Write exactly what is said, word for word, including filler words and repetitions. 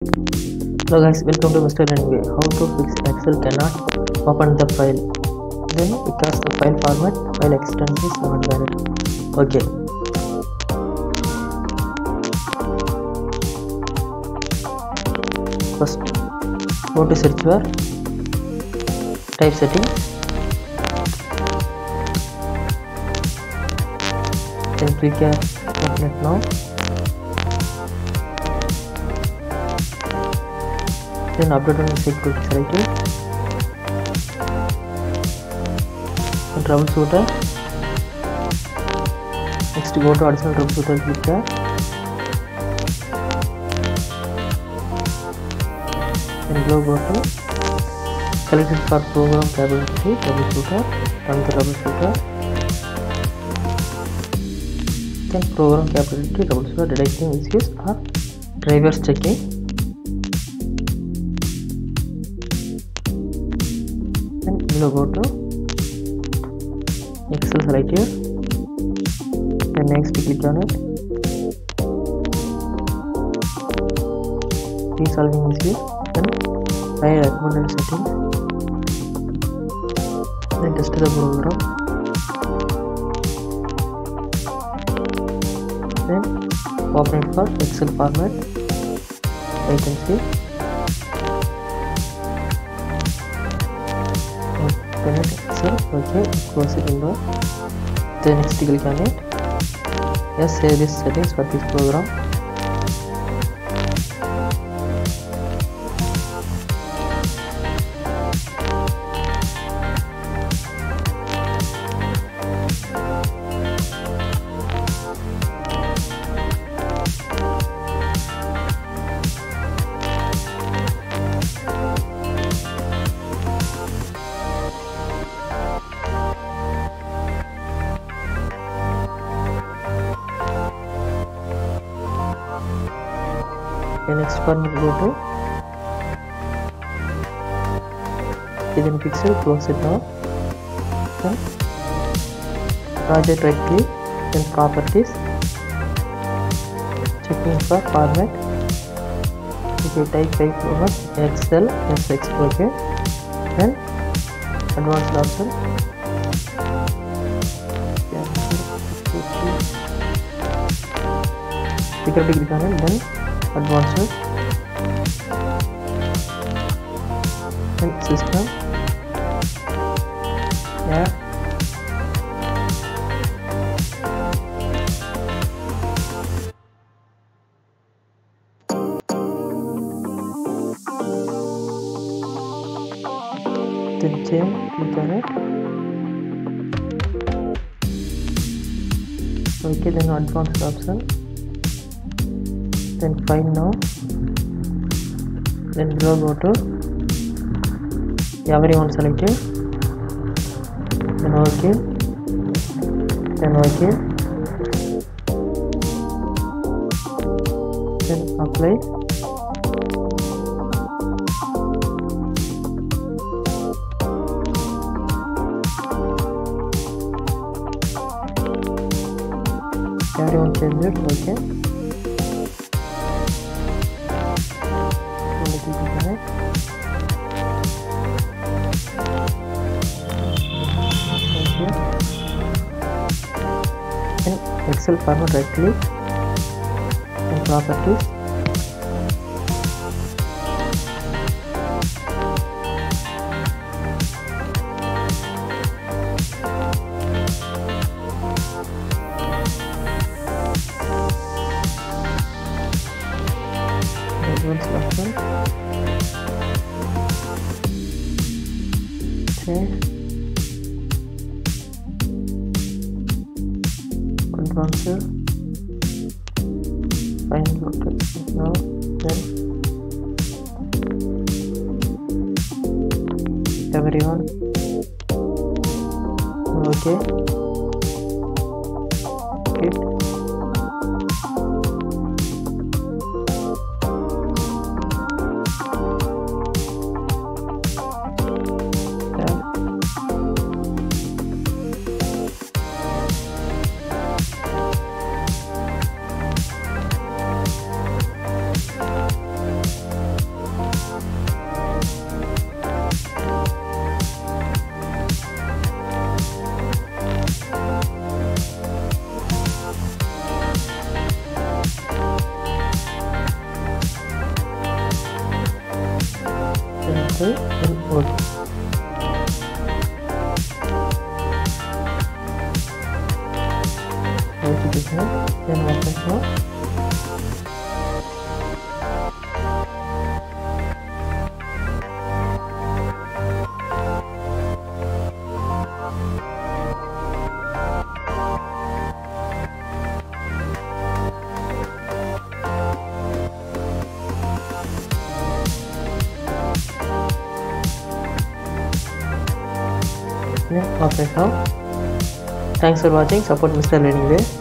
Hello guys, welcome to Mister Learning. How to fix Excel cannot open the file? Then because the file format, file extension is not valid. Okay. First, go to search bar, type settings, then click here, open it now. Then update on the security selected. Then troubleshooter. Next go to additional troubleshooter, click here. Then below go to selected for program capability troubleshooter. Run the troubleshooter. Then program capability troubleshooter detecting issues or drivers checking. Then below go to Excel select here. Then next click on it. Resolving issues. Then try recommended settings. Then test the program. Then open it for Excel format. I can see. Open it Excel. Okay, close it window. Then next click on it. Yes, save this settings for this program. Okay, next format go to hidden pixel, close it now. Then project right click, then properties, checking for format. Okay, type file format X L S X. Okay, then advanced option. Security click on it, then advanced and system. Yeah. Then change, click on it. Okay, then advanced option. Then find now. Then below go to everyone selected. Then okay. Then okay. Then apply. Everyone change it. Okay. In Excel format, right click and properties. Advanced option. Okay. Advanced. Find location now. Then everyone. Okay. Hit. file in Workbook. Write it here, then open here. Okay, now thanks for watching. Support Mister Learning Way.